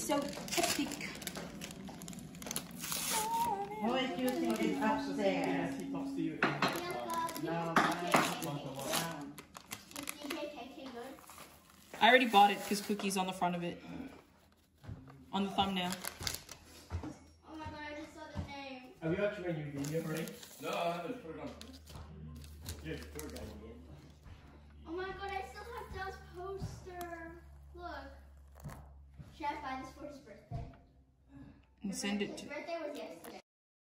so hectic. Who is using it upstairs? He talks to you. No, I already bought it because Cookie's on the front of it. On the thumbnail. Oh my god, I just saw the name. Have you actually made your video already? No, I haven't put it on. Yeah, the tour guide did. Oh my god, I still have Dell's poster. Look. Should I buy this for his birthday? And send it to. His birthday was yesterday.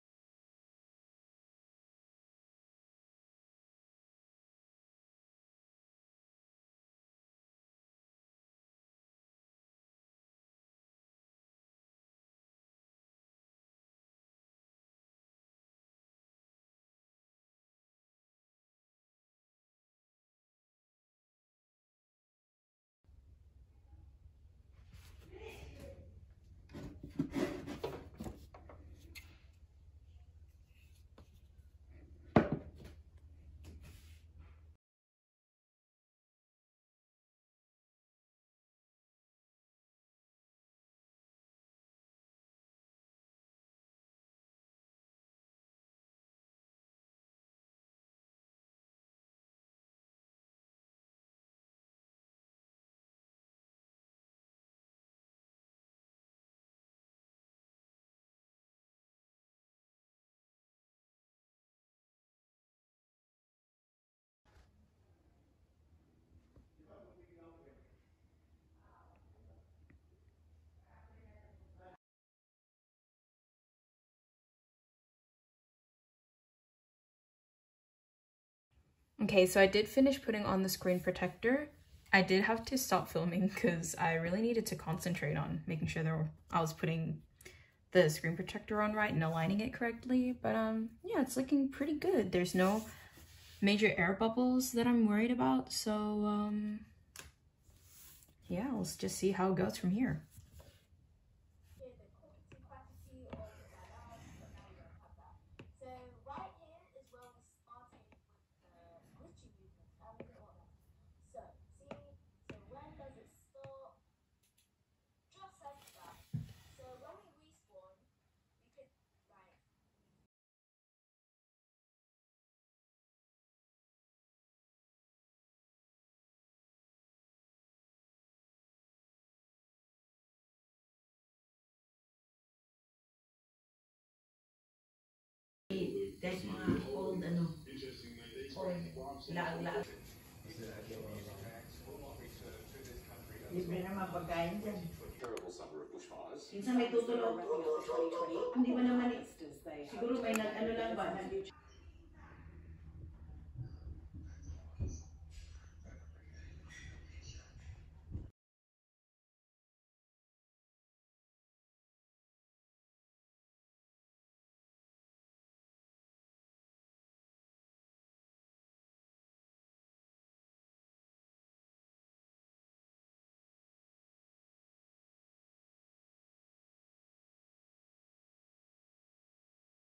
Okay, so I did finish putting on the screen protector. I did have to stop filming because I really needed to concentrate on making sure that I was putting the screen protector on right and aligning it correctly. But yeah, it's looking pretty good. There's no major air bubbles that I'm worried about. So yeah, let's just see how it goes from here. Kahit mga old ano, old laag-laag. Libre na mapagkain dyan. Minsan may tutulog. Hindi ba naman siguro may ano lang ba?